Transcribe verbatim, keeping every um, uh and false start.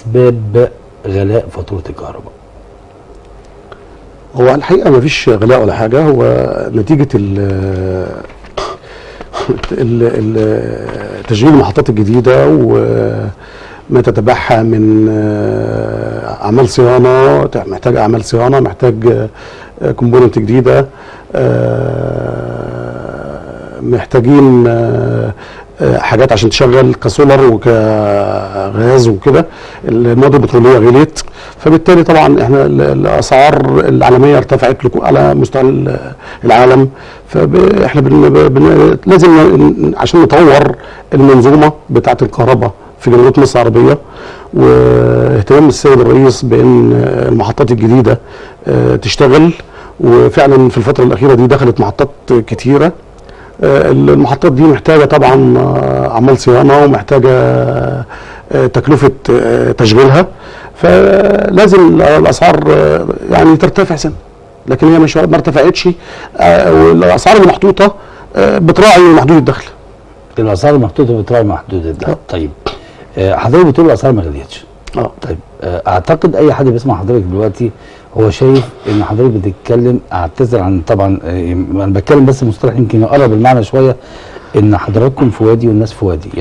اسباب غلاء فاتوره الكهرباء؟ هو الحقيقه ما فيش غلاء ولا حاجه، هو نتيجه ال ال تشغيل المحطات الجديده وما تتبعها من اعمال صيانه، محتاج اعمال صيانه، محتاج كومبوننت جديده، محتاجين حاجات عشان تشغل كسولر وكغاز وكده. المواد البتروليه غليت، فبالتالي طبعا احنا الاسعار العالميه ارتفعت على مستوى العالم، فاحنا بن بن لازم عشان نطور المنظومه بتاعه الكهرباء في جمهوريه مصر العربيه، واهتمام السيد الرئيس بان المحطات الجديده تشتغل. وفعلا في الفتره الاخيره دي دخلت محطات كتيره. المحطات دي محتاجه طبعا اعمال صيانه ومحتاجه تكلفه تشغيلها، فلازم الاسعار يعني ترتفع سنه، لكن هي مش ما ارتفعتش، والاسعار المحطوطه بتراعي محدود الدخل. الاسعار المحطوطه بتراعي محدود الدخل. طيب حضرتك بتقول الاسعار ما غليتش. اه طيب اعتقد اي حد بيسمع حضرتك دلوقتي هو شايف ان حضرتك بتتكلم، اعتذر عن طبعا انا بتكلم بس مصطلح يمكن يقرب المعنى شويه، ان حضراتكم في وادي والناس في وادي.